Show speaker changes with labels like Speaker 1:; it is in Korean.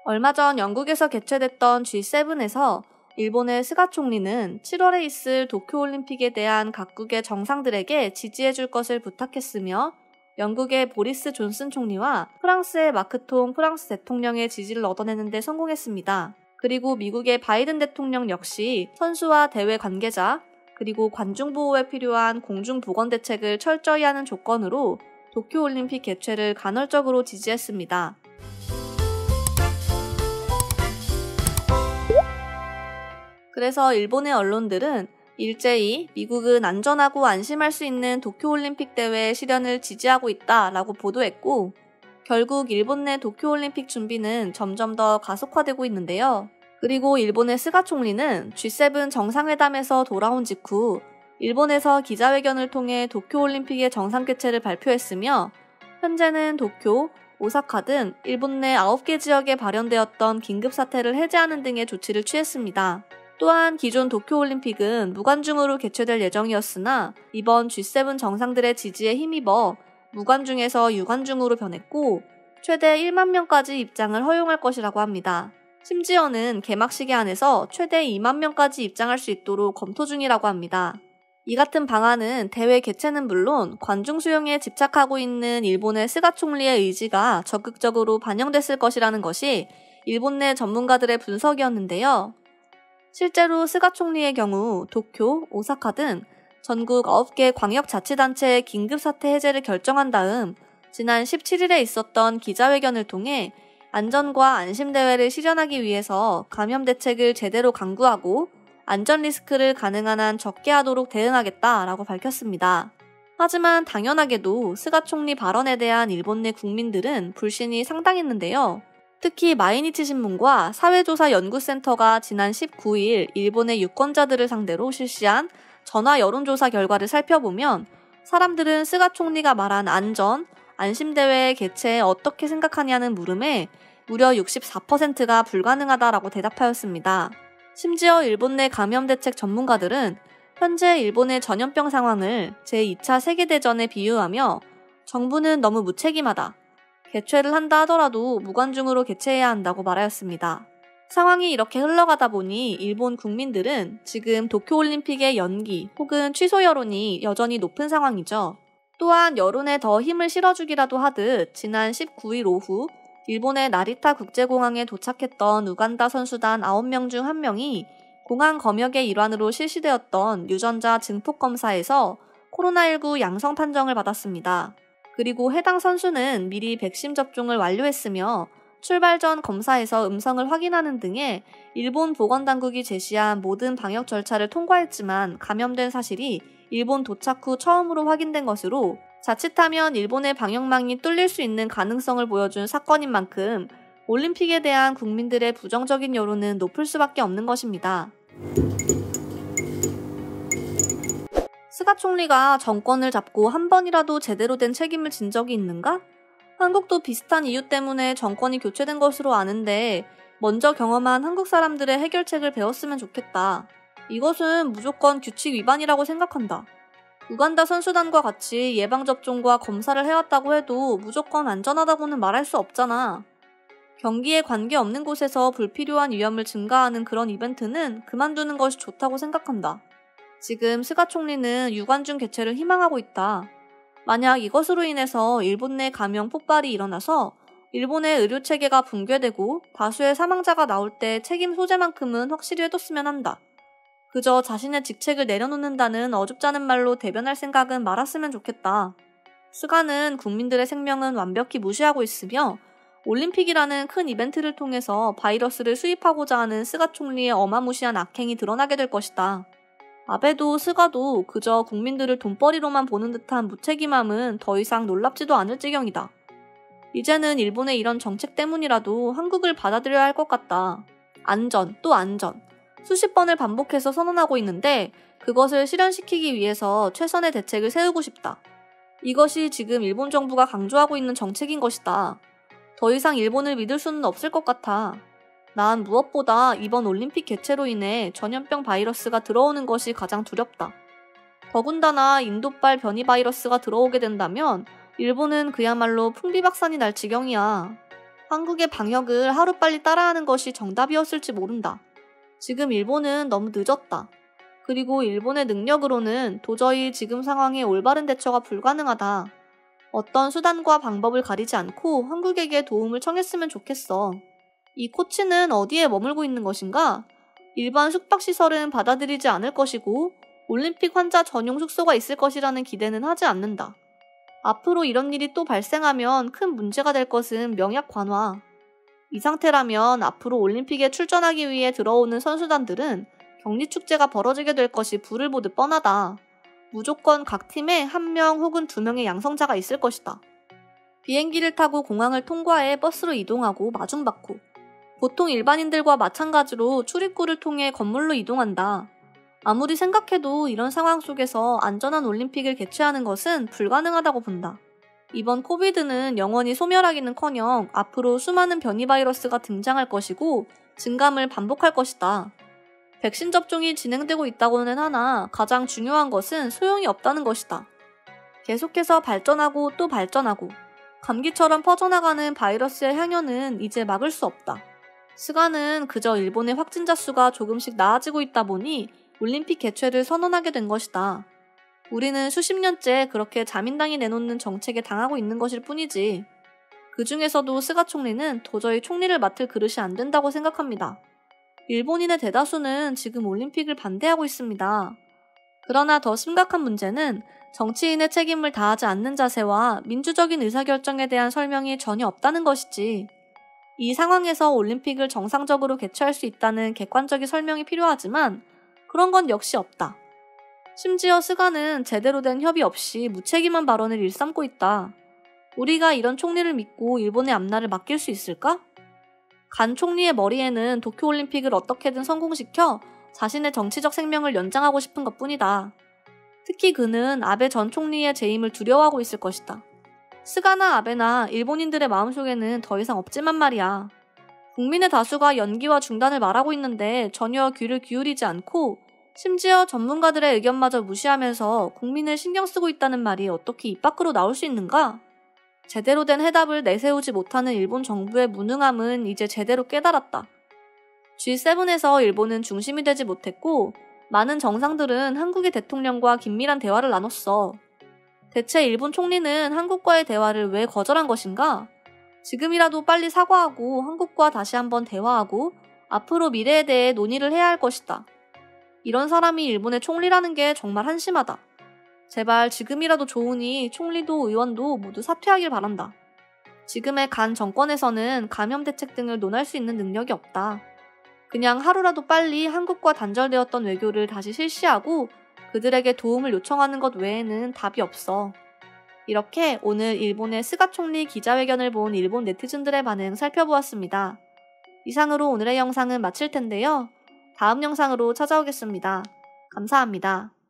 Speaker 1: 얼마 전 영국에서 개최됐던 G7에서 일본의 스가 총리는 7월에 있을 도쿄올림픽에 대한 각국의 정상들에게 지지해줄 것을 부탁했으며 영국의 보리스 존슨 총리와 프랑스의 마크통 프랑스 대통령의 지지를 얻어내는 데 성공했습니다. 그리고 미국의 바이든 대통령 역시 선수와 대회 관계자, 그리고 관중 보호에 필요한 공중보건 대책을 철저히 하는 조건으로 도쿄올림픽 개최를 간헐적으로 지지했습니다. 그래서 일본의 언론들은 일제히 미국은 안전하고 안심할 수 있는 도쿄올림픽 대회 실현을 지지하고 있다라고 보도했고, 결국 일본 내 도쿄올림픽 준비는 점점 더 가속화되고 있는데요. 그리고 일본의 스가 총리는 G7 정상회담에서 돌아온 직후 일본에서 기자회견을 통해 도쿄올림픽의 정상 개최를 발표했으며, 현재는 도쿄, 오사카 등 일본 내 9개 지역에 발현되었던 긴급사태를 해제하는 등의 조치를 취했습니다. 또한 기존 도쿄올림픽은 무관중으로 개최될 예정이었으나 이번 G7 정상들의 지지에 힘입어 무관중에서 유관중으로 변했고 최대 1만 명까지 입장을 허용할 것이라고 합니다. 심지어는 개막식에 한해서 최대 2만 명까지 입장할 수 있도록 검토 중이라고 합니다. 이 같은 방안은 대회 개최는 물론 관중 수용에 집착하고 있는 일본의 스가 총리의 의지가 적극적으로 반영됐을 것이라는 것이 일본 내 전문가들의 분석이었는데요. 실제로 스가 총리의 경우 도쿄, 오사카 등 전국 9개 광역자치단체의 긴급사태 해제를 결정한 다음 지난 17일에 있었던 기자회견을 통해 안전과 안심대회를 실현하기 위해서 감염 대책을 제대로 강구하고 안전 리스크를 가능한 한 적게 하도록 대응하겠다라고 밝혔습니다. 하지만 당연하게도 스가 총리 발언에 대한 일본 내 국민들은 불신이 상당했는데요. 특히 마이니치 신문과 사회조사연구센터가 지난 19일 일본의 유권자들을 상대로 실시한 전화 여론조사 결과를 살펴보면 사람들은 스가 총리가 말한 안전, 안심대회 개최에 어떻게 생각하냐는 물음에 무려 64%가 불가능하다라고 대답하였습니다. 심지어 일본 내 감염대책 전문가들은 현재 일본의 전염병 상황을 제2차 세계대전에 비유하며 정부는 너무 무책임하다. 개최를 한다 하더라도 무관중으로 개최해야 한다고 말하였습니다. 상황이 이렇게 흘러가다 보니 일본 국민들은 지금 도쿄올림픽의 연기 혹은 취소 여론이 여전히 높은 상황이죠. 또한 여론에 더 힘을 실어주기라도 하듯 지난 19일 오후 일본의 나리타 국제공항에 도착했던 우간다 선수단 9명 중 1명이 공항 검역의 일환으로 실시되었던 유전자 증폭 검사에서 코로나19 양성 판정을 받았습니다. 그리고 해당 선수는 미리 백신 접종을 완료했으며 출발 전 검사에서 음성을 확인하는 등의 일본 보건당국이 제시한 모든 방역 절차를 통과했지만 감염된 사실이 일본 도착 후 처음으로 확인된 것으로 자칫하면 일본의 방역망이 뚫릴 수 있는 가능성을 보여준 사건인 만큼 올림픽에 대한 국민들의 부정적인 여론은 높을 수밖에 없는 것입니다. 스가 총리가 정권을 잡고 한 번이라도 제대로 된 책임을 진 적이 있는가? 한국도 비슷한 이유 때문에 정권이 교체된 것으로 아는데 먼저 경험한 한국 사람들의 해결책을 배웠으면 좋겠다. 이것은 무조건 규칙 위반이라고 생각한다. 우간다 선수단과 같이 예방접종과 검사를 해왔다고 해도 무조건 안전하다고는 말할 수 없잖아. 경기에 관계없는 곳에서 불필요한 위험을 증가하는 그런 이벤트는 그만두는 것이 좋다고 생각한다. 지금 스가 총리는 유관중 개최를 희망하고 있다. 만약 이것으로 인해서 일본 내 감염 폭발이 일어나서 일본의 의료체계가 붕괴되고 다수의 사망자가 나올 때 책임 소재만큼은 확실히 해뒀으면 한다. 그저 자신의 직책을 내려놓는다는 어줍잖은 말로 대변할 생각은 말았으면 좋겠다. 스가는 국민들의 생명은 완벽히 무시하고 있으며 올림픽이라는 큰 이벤트를 통해서 바이러스를 수입하고자 하는 스가 총리의 어마무시한 악행이 드러나게 될 것이다. 아베도 스가도 그저 국민들을 돈벌이로만 보는 듯한 무책임함은 더 이상 놀랍지도 않을 지경이다. 이제는 일본의 이런 정책 때문이라도 한국을 받아들여야 할 것 같다. 안전, 또 안전. 수십 번을 반복해서 선언하고 있는데 그것을 실현시키기 위해서 최선의 대책을 세우고 싶다. 이것이 지금 일본 정부가 강조하고 있는 정책인 것이다. 더 이상 일본을 믿을 수는 없을 것 같아. 난 무엇보다 이번 올림픽 개최로 인해 전염병 바이러스가 들어오는 것이 가장 두렵다. 더군다나 인도발 변이 바이러스가 들어오게 된다면 일본은 그야말로 풍비박산이 날 지경이야. 한국의 방역을 하루빨리 따라하는 것이 정답이었을지 모른다. 지금 일본은 너무 늦었다. 그리고 일본의 능력으로는 도저히 지금 상황에 올바른 대처가 불가능하다. 어떤 수단과 방법을 가리지 않고 한국에게 도움을 청했으면 좋겠어. 이 코치는 어디에 머물고 있는 것인가? 일반 숙박시설은 받아들이지 않을 것이고 올림픽 환자 전용 숙소가 있을 것이라는 기대는 하지 않는다. 앞으로 이런 일이 또 발생하면 큰 문제가 될 것은 명약 관화. 이 상태라면 앞으로 올림픽에 출전하기 위해 들어오는 선수단들은 격리축제가 벌어지게 될 것이 불을 보듯 뻔하다. 무조건 각 팀에 1명 혹은 2명의 양성자가 있을 것이다. 비행기를 타고 공항을 통과해 버스로 이동하고 마중받고 보통 일반인들과 마찬가지로 출입구를 통해 건물로 이동한다. 아무리 생각해도 이런 상황 속에서 안전한 올림픽을 개최하는 것은 불가능하다고 본다. 이번 코비드는 영원히 소멸하기는커녕 앞으로 수많은 변이 바이러스가 등장할 것이고 증감을 반복할 것이다. 백신 접종이 진행되고 있다고는 하나 가장 중요한 것은 소용이 없다는 것이다. 계속해서 발전하고 또 발전하고 감기처럼 퍼져나가는 바이러스의 향연은 이제 막을 수 없다. 스가는 그저 일본의 확진자 수가 조금씩 나아지고 있다 보니 올림픽 개최를 선언하게 된 것이다. 우리는 수십 년째 그렇게 자민당이 내놓는 정책에 당하고 있는 것일 뿐이지. 그 중에서도 스가 총리는 도저히 총리를 맡을 그릇이 안 된다고 생각합니다. 일본인의 대다수는 지금 올림픽을 반대하고 있습니다. 그러나 더 심각한 문제는 정치인의 책임을 다하지 않는 자세와 민주적인 의사결정에 대한 설명이 전혀 없다는 것이지. 이 상황에서 올림픽을 정상적으로 개최할 수 있다는 객관적인 설명이 필요하지만 그런 건 역시 없다. 심지어 스가는 제대로 된 협의 없이 무책임한 발언을 일삼고 있다. 우리가 이런 총리를 믿고 일본의 앞날을 맡길 수 있을까? 간 총리의 머리에는 도쿄올림픽을 어떻게든 성공시켜 자신의 정치적 생명을 연장하고 싶은 것뿐이다. 특히 그는 아베 전 총리의 재임을 두려워하고 있을 것이다. 스가나 아베나 일본인들의 마음속에는 더 이상 없지만 말이야. 국민의 다수가 연기와 중단을 말하고 있는데 전혀 귀를 기울이지 않고 심지어 전문가들의 의견마저 무시하면서 국민을 신경 쓰고 있다는 말이 어떻게 입 밖으로 나올 수 있는가? 제대로 된 해답을 내세우지 못하는 일본 정부의 무능함은 이제 제대로 깨달았다. G7에서 일본은 중심이 되지 못했고 많은 정상들은 한국의 대통령과 긴밀한 대화를 나눴어. 대체 일본 총리는 한국과의 대화를 왜 거절한 것인가? 지금이라도 빨리 사과하고 한국과 다시 한번 대화하고 앞으로 미래에 대해 논의를 해야 할 것이다. 이런 사람이 일본의 총리라는 게 정말 한심하다. 제발 지금이라도 좋으니 총리도 의원도 모두 사퇴하길 바란다. 지금의 간 정권에서는 감염 대책 등을 논할 수 있는 능력이 없다. 그냥 하루라도 빨리 한국과 단절되었던 외교를 다시 실시하고 그들에게 도움을 요청하는 것 외에는 답이 없어. 이렇게 오늘 일본의 스가 총리 기자회견을 본 일본 네티즌들의 반응 살펴보았습니다. 이상으로 오늘의 영상은 마칠 텐데요. 다음 영상으로 찾아오겠습니다. 감사합니다.